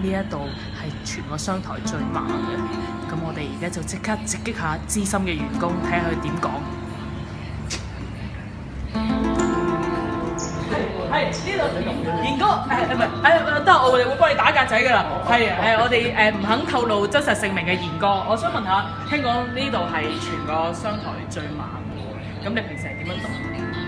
呢一度係全個商台最猛嘅。咁我哋而家就即刻直擊下資深嘅員工，睇下佢點講。係呢度，賢哥，唔係，得我哋會幫你打格仔㗎啦。係我哋唔肯透露真實姓名嘅賢哥，我想問下，聽講呢度係全個商台最猛嘅，咁你平時係點樣讀？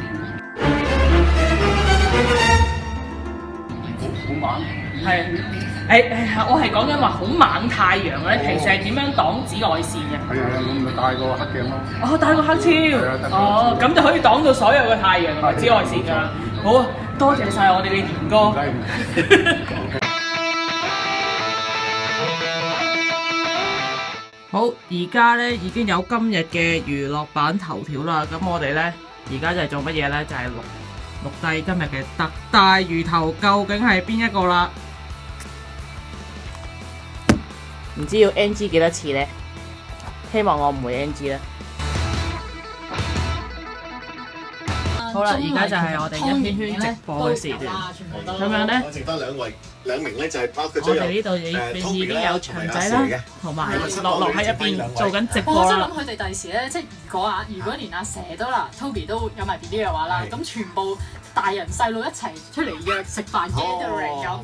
好猛。 係我係講緊話好猛太陽咧，平時係點樣擋紫外線嘅？ 係啊，我咪戴個黑鏡咯。 哦，戴個黑超，咁就可以擋到所有嘅太陽同埋紫外線㗎啦。好啊，多謝晒我哋嘅賢哥。好，而家咧已經有今日嘅娛樂版頭條啦。咁我哋咧而家就係做乜嘢咧？就係錄低今日嘅特大魚頭究竟係邊一個啦？唔知要 NG 幾多次咧？希望我唔會 NG 咧。好啦，而家就係我哋一圈圈直播嘅時段，咁樣咧， 剩翻兩名咧就係包括咗我哋呢度已經有長仔啦，同埋樂喺一邊做緊直播啦。 我真係諗佢哋第時咧，即係如果連阿蛇都啦 ，Toby 都有埋 BB 嘅話啦，咁全部大人細路一齊出嚟約食飯 gathering 咁。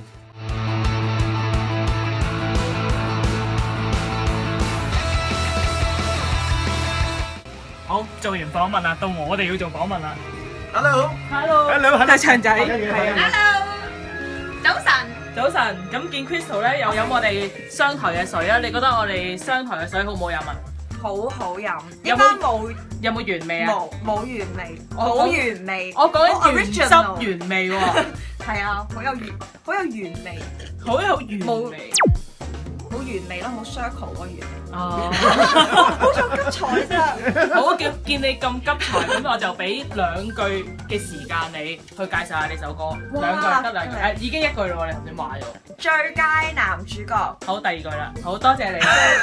好，做完訪問啦，到我哋要做訪問啦。Hello，係長仔，係啊。 Hello，早晨。 早晨，咁見 Crystal 咧又飲我哋商台嘅水啊！你覺得我哋商台嘅水好唔好飲啊？ 好好飲，應該有冇原味啊？ 冇原味，好原味。 我講緊原汁原味喎。 係啊，好有原味， 好有原味。 好原味咯，好 circle 嗰原味。 哦， 好想急才啫。 好，見你咁急才，咁我就俾2句嘅時間你去介紹下呢首歌。2句得2句，已經1句啦喎，你頭先話咗。 最佳男主角。 好，第2句啦。好多謝你。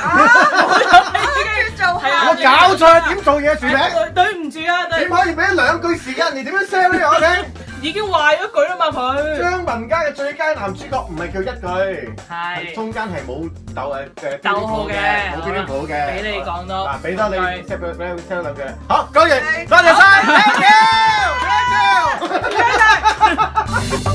係啊， 我搞錯點做嘢樹名？ 對唔住啊， 點可以俾2句時間人哋點樣 sell 呢？我聽已經壞咗句啦嘛佢。 張文佳嘅最佳男主角唔係叫1句， 係中間係冇逗號嘅， 冇標點符嘅。 俾你講多。 嗱，俾多你 sell 2句。好，講完，多謝晒，thank you，thank you。